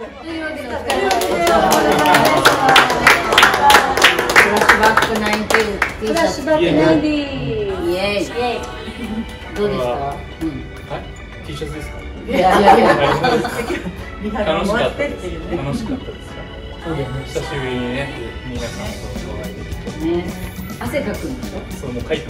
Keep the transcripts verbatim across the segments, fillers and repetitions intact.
というわけでお疲れ様でした。フラッシュバックナインティーン T シャツ。フラッシュバックナインティーン。イエーイ。どうですか？はい。 T シャツですか？ いやいやいや。 楽しかったです。楽しかったですか？そうだよね。久しぶりにね、皆さんとお会いできて。ね。 汗かくんでしょ？ そう、もう書いてます。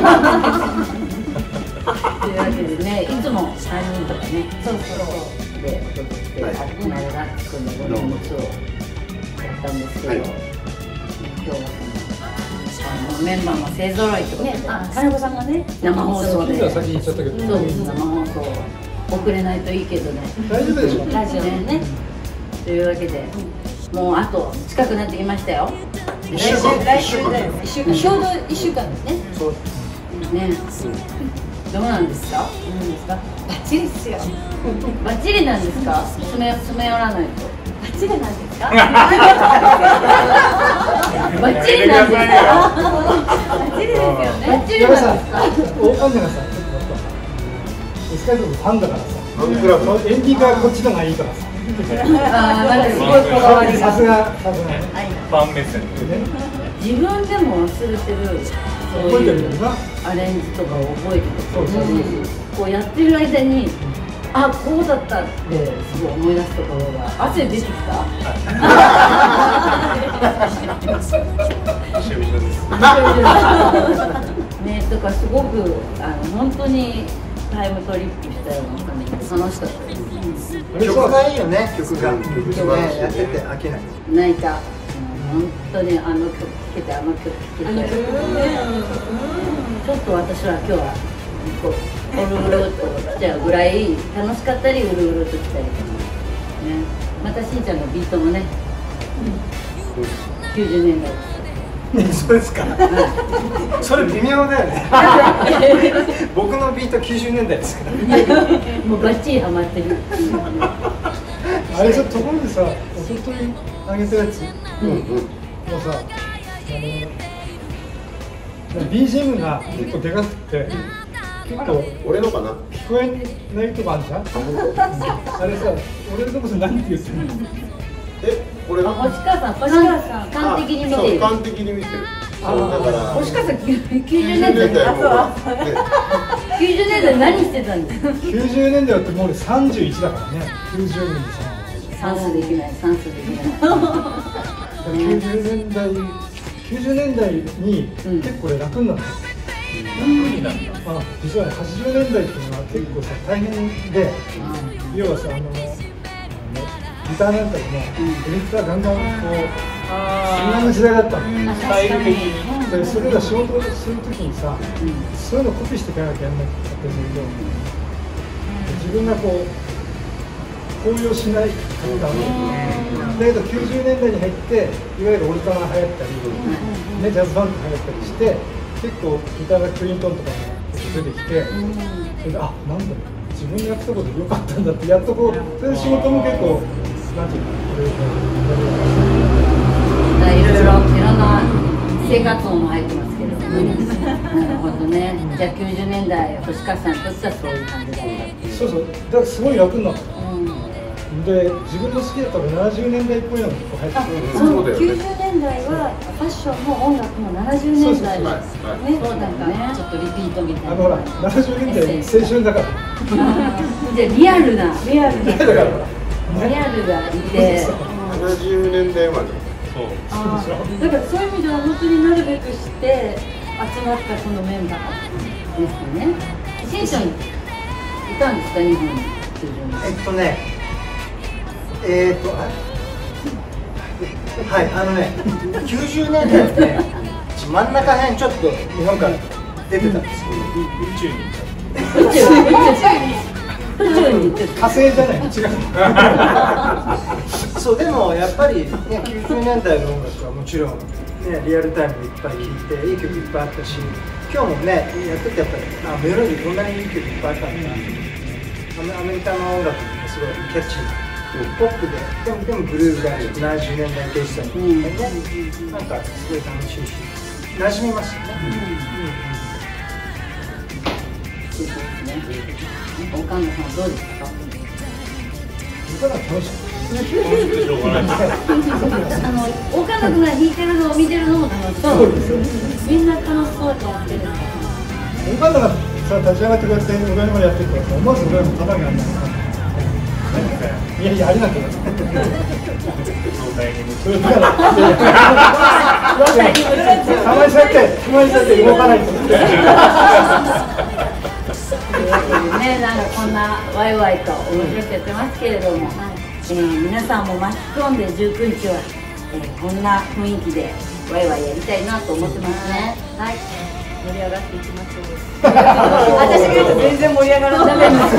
というわけでね、いつもさんにんとかね、そうそうで踊って、あと前田君のご荷物をやったんですけど、今日はそのメンバーも勢ぞろいってことで、金子さんがね、生放送で、 先に言っちゃったけど、 そうです、生放送遅れないといいけどね、 大丈夫でしょ。 ラジオね。というわけで、もうあと近くなってきましたよ。 一週間、 来週だよ。一週間、ちょうど一週間ですね。 そうね。どうなんですか？バッチリですよ。バッチリなんですか？詰め詰め寄らないと。バッチリなんですか？バッチリなんですか？バッチリですよね。バッチリなんですか？ 大神がさ、エスカイトのファンだからさ、エンディングはこっちのがいいからさ。 ああ、なんかすごいこだわりが。 さすが、さすが。 ファン目線で。 自分でも忘れてる。 覚えてるよな。 アレンジとかを覚えてて、こうやってる間に、あ、こうだったってすごい思い出すところが汗出てきた。ね、とかすごくあの本当にタイムトリップしたような感じで楽しかったです。 曲がいいよね、曲が。曲がやってて飽きない。 泣いた。本当にあの曲聴けて、あの曲聴けて、ちょっと私は今日はこううるうるっと来ちゃうぐらい楽しかったり、うるうるっと来たりとかね。またしんちゃんのビートもね、きゅうじゅうねんだいです。 そうですか。それ微妙だよね。僕のビートきゅうじゅうねんだいですから。 もうバッチリハマってる。 あれさ、ところでさ、おとといあげたやつ、もうさ、あの ビージーエム が結構でかくて、結構俺のかな、 聞こえないとこあるじゃん。あれさ、俺のとこで何て言ってるの？ え、これあ、星川さん、星川さん、完璧に見てる。 完璧に見てる。だから星川さん、きゅうじゅうねんだい。きゅうじゅうねんだい何してたんですか？ きゅうじゅうねんだいってもう俺さんじゅういちだからね。きゅうじゅうねんでさ。 算数できない、算数できない。 きゅうじゅうねんだい、きゅうじゅうねんだいに結構俺楽になった。楽になった。 あ、実はね、はちじゅうねんだいっていうのは結構さ大変で、要はさ、あのギターなんかでもエレクターガンガンこう、そんなの時代だったの。 スタイル的に。 で、それが仕事をするときにさ、そういうのコピーしていかなきゃやんなかったりすると、自分がこう高揚しない感がある。だけどきゅうじゅうねんだいに入っていわゆるオルタナが流行ったり、ね、ジャズバンドが流行ったりして結構ギターがクリントンとかが出てきて、それであ、なんだろう、自分がやったことでよかったんだってやっとこう、そういう仕事も結構なんていうの、 いろいろいろんな生活音も入ってますけど、なるほどね。じゃあきゅうじゅうねんだい星川さんにとってはそういう感じだった。 そうそう、だからすごい楽になった。で、自分の好きだったらななじゅうねんだいっぽいのが結構入ってくる。 そう、きゅうじゅうねんだいはファッションも音楽もななじゅうねんだいね、そうなんかちょっとリピートみたいな。 あのほら、ななじゅうねんだい青春だから。 じゃあリアルな、 リアルな、 だからリアルがいて、 ななじゅうねんだいまで。 そう。 だからそういう意味では本当になるべくして集まったこのメンバーですね。しんちゃんいたんですか、日本に。 えっとね、えーっと、はい、あのね、きゅうじゅうねんだいのね、真ん中辺ちょっと日本から出てたんですけど、 宇宙に行っちゃった。 宇宙に宇宙に行って火星じゃない、違う。 そう、でもやっぱりね、きゅうじゅうねんだいの音楽はもちろん、ね、リアルタイムでいっぱい聴いて、いい曲いっぱいあったし、今日もね、やっててやっぱり、あ、メロディーこんなにいい曲いっぱいあったんだな。アメリカの音楽ってすごいキャッチーな。ポップで、でもでもブルーがあるななじゅうねんだいテイストに、なんかすごい楽しいし、馴染みますよね。 そうですね。岡野さんどうですか？ 僕は楽しかった。 しょうがないです。 あの岡野君が弾いてるのを見てるのも楽しそう。 そうですよね。 みんな楽しそうとやってる。 岡野がさ立ち上がってくれて上の方やってるからさ、思わず上の方があんないやいやありがとう。 状態にそれだからたまにそうやってたまにそうやって動かないと。 ね、なんかこんなワイワイと面白くやってますけれども、えー、皆さんも巻き込んでじゅうくにちは、えー、こんな雰囲気でワイワイやりたいなと思ってますね。はい、盛り上がっていきましょう。私が言うと全然盛り上がらない。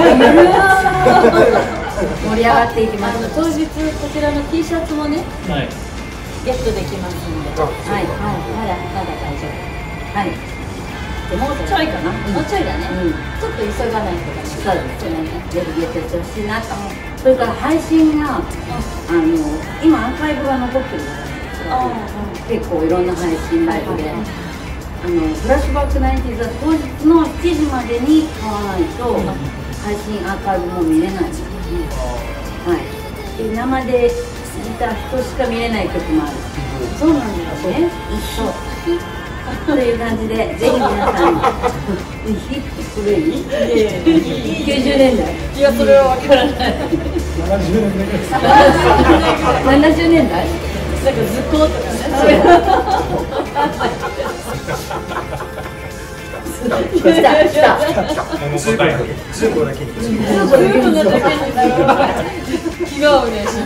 盛り上がっていきます。当日こちらの T シャツもね、 はい。 ゲットできますので、はい、はい、まだまだ大丈夫。はい。もうちょいかな。もうちょいだね。ちょっと急がないとかね。そうですね。ぜひゲットしてほしいなと。それから配信があの今アーカイブが残ってるので、結構いろんな配信ライブで、あのフラッシュバックナインティーズは当日のしちじまでに買わないと配信アーカイブも見れない。はい。で生で見た人しか見れない曲もある。そうなんですね。そう。という感じで、ぜひ皆さん、古い？きゅうじゅうねんだい。いや、それはわからない。 ななじゅうねんだい。 ななじゅうねんだい。なんか図工とかね。来た来た。 重たい。 通行だけに。 気が合うね。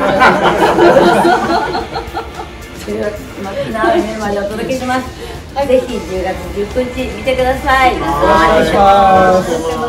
マキナメンバーでお届けします。ぜひじゅうがつじゅうくにち見てください。お願いします。